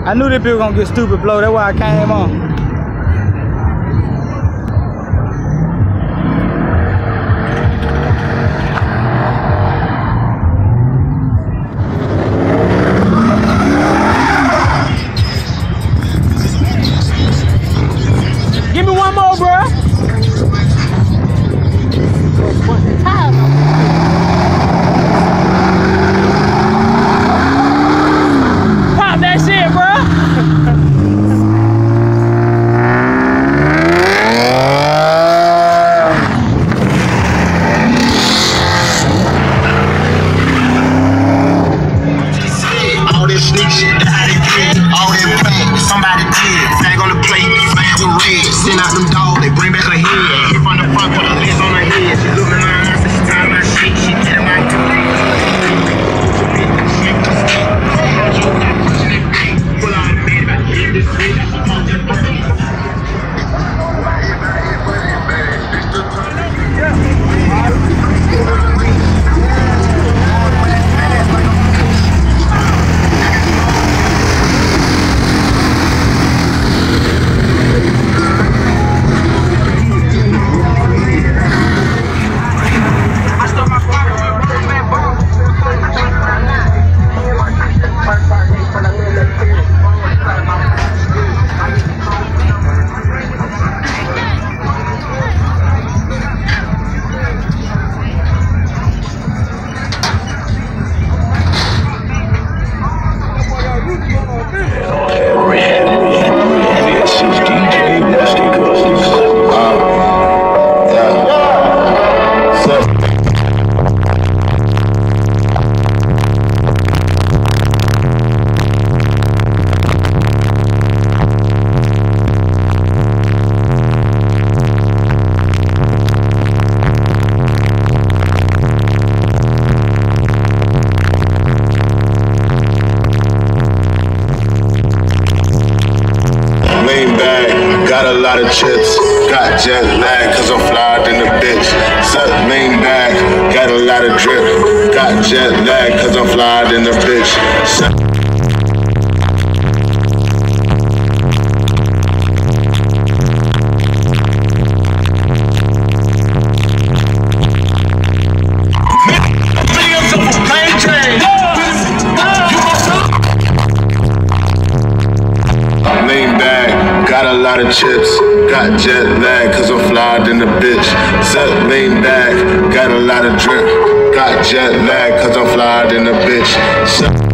I knew this bitch was gonna get stupid blow, that's why I came on. Give me one more, bro. Pop that shit, bro. All this sneak shit, that's how they get. All that plan, somebody did. Flag on the plate, flag with red. Send out them dogs, they bring back her head. Hit from the front, put her legs on her head. She look in my eyes, she tired of my shit. She tell my dude. Pull out the man, I hit this shit. Got a lot of chips, got jet lag cause I'm flyer in the bitch. Suck lean back, got a lot of drip, got jet lag cause I'm flyer in the bitch. Got a lot of chips, got jet lag cause I'm flyer in the bitch. Suck lean back, got a lot of drip, got jet lag cause I'm flyer in the bitch.